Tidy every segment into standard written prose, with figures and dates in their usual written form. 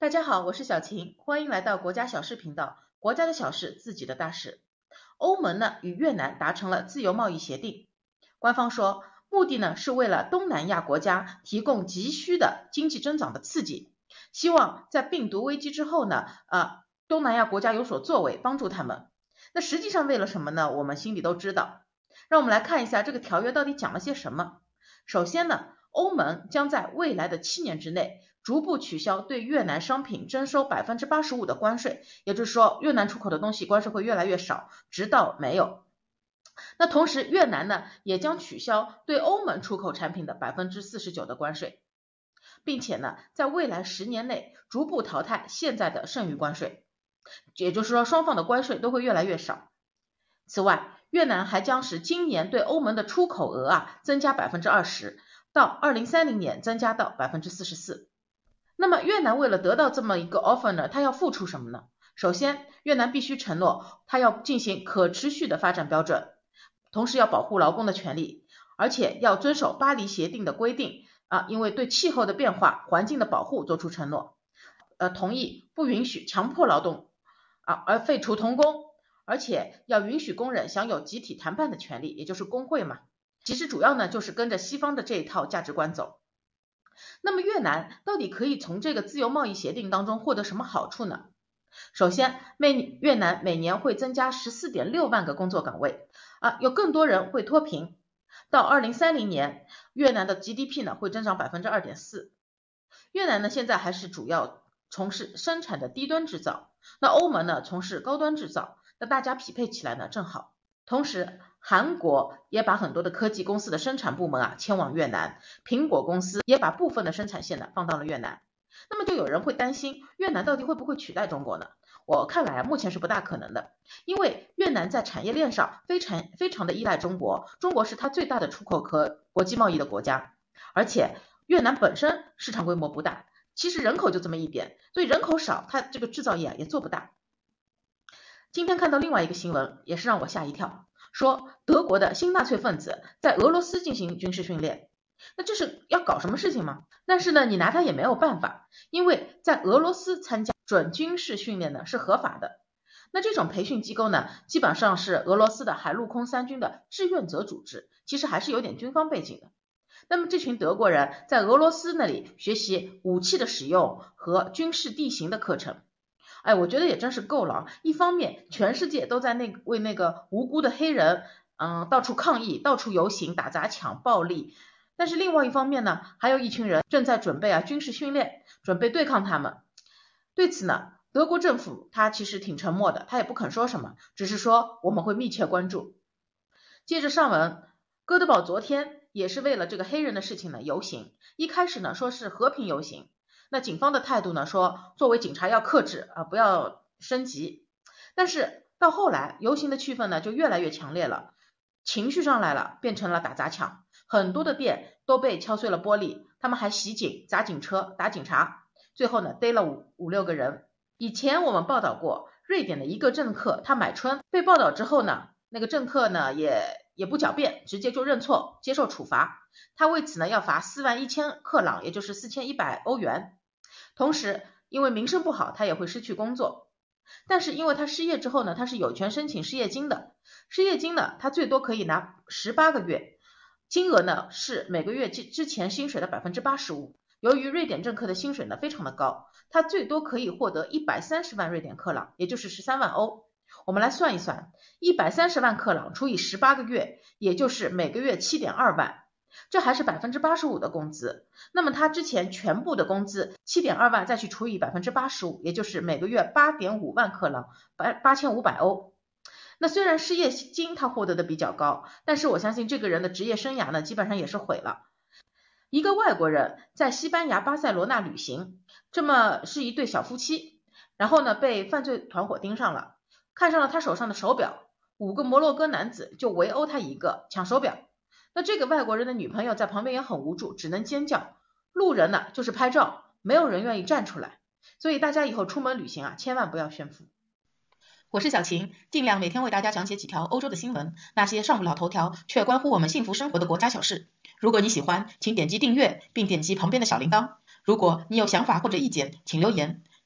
大家好，我是小晴，欢迎来到国家小事频道。国家的小事，自己的大事。欧盟呢与越南达成了自由贸易协定，官方说目的呢是为了东南亚国家提供急需的经济增长的刺激，希望在病毒危机之后呢，东南亚国家有所作为，帮助他们。那实际上为了什么呢？我们心里都知道。让我们来看一下这个条约到底讲了些什么。首先呢，欧盟将在未来的7年之内逐步取消对越南商品征收85%的关税，也就是说越南出口的东西关税会越来越少，直到没有。那同时越南呢也将取消对欧盟出口产品的49%的关税，并且呢在未来10年内逐步淘汰现在的剩余关税，也就是说双方的关税都会越来越少。此外，越南还将使今年对欧盟的出口额增加20%，到2030年增加到44%。那么越南为了得到这么一个 offer 呢，它要付出什么呢？首先，越南必须承诺它要进行可持续的发展标准，同时要保护劳工的权利，而且要遵守巴黎协定的规定因为对气候的变化、环境的保护做出承诺，同意不允许强迫劳动而废除童工，而且要允许工人享有集体谈判的权利，也就是工会嘛。其实主要呢就是跟着西方的这一套价值观走。那么越南到底可以从这个自由贸易协定当中获得什么好处呢？首先，越南每年会增加14.6万个工作岗位有更多人会脱贫。到2030年，越南的 GDP 呢会增长 2.4%。越南呢现在还是主要从事生产的低端制造，那欧盟呢从事高端制造，那大家匹配起来呢正好。同时，韩国也把很多的科技公司的生产部门迁往越南，苹果公司也把部分的生产线呢放到了越南。那么就有人会担心越南到底会不会取代中国呢？我看来目前是不大可能的，因为越南在产业链上非常的依赖中国，中国是它最大的出口和国际贸易的国家，而且越南本身市场规模不大，其实人口就这么一点，所以人口少，它这个制造业也做不大。今天看到另外一个新闻，也是让我吓一跳，说德国的新纳粹分子在俄罗斯进行军事训练。那这是要搞什么事情吗？但是呢，你拿他也没有办法，因为在俄罗斯参加准军事训练呢是合法的。那这种培训机构呢，基本上是俄罗斯的海陆空三军的志愿者组织，其实还是有点军方背景的。那么这群德国人在俄罗斯那里学习武器的使用和军事地形的课程。我觉得也真是够了。一方面全世界都在为那个无辜的黑人到处抗议，到处游行，打砸抢暴力，但是另外一方面呢，还有一群人正在准备军事训练，准备对抗他们。对此呢，德国政府他其实挺沉默的，他也不肯说什么，只是说我们会密切关注。接着上文，哥德堡昨天也是为了这个黑人的事情呢游行，一开始呢说是和平游行，那警方的态度呢说作为警察要克制不要升级，但是到后来游行的气氛呢就越来越强烈了，情绪上来了，变成了打砸抢，很多的店都被敲碎了玻璃，他们还袭警、砸警车、打警察，最后呢逮了五六个人。以前我们报道过瑞典的一个政客他买春，被报道之后呢，那个政客呢也不狡辩，直接就认错接受处罚，他为此呢要罚41000克朗，也就是4100欧元。同时因为名声不好，他也会失去工作。但是因为他失业之后呢，他是有权申请失业金的，失业金呢他最多可以拿18个月，金额呢是每个月之前薪水的 85%。 由于瑞典政客的薪水呢非常的高，他最多可以获得130万瑞典克朗，也就是13万欧。我们来算一算，130万克朗除以18个月，也就是每个月 7.2万，这还是 85% 的工资。那么他之前全部的工资 7.2万再去除以 85%， 也就是每个月 8.5万克朗，8500欧。那虽然失业金他获得的比较高，但是我相信这个人的职业生涯呢基本上也是毁了。一个外国人在西班牙巴塞罗那旅行，这么是一对小夫妻，然后呢被犯罪团伙盯上了，看上了他手上的手表，5个摩洛哥男子就围殴他一个，抢手表。那这个外国人的女朋友在旁边也很无助，只能尖叫，路人呢就是拍照，没有人愿意站出来。所以大家以后出门旅行千万不要炫富。我是小晴，尽量每天为大家讲解几条欧洲的新闻，那些上不了头条却关乎我们幸福生活的国家小事。如果你喜欢，请点击订阅并点击旁边的小铃铛。如果你有想法或者意见，请留言。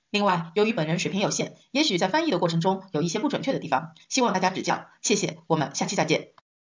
另外，由于本人水平有限，也许在翻译的过程中有一些不准确的地方，希望大家指教，谢谢，我们下期再见。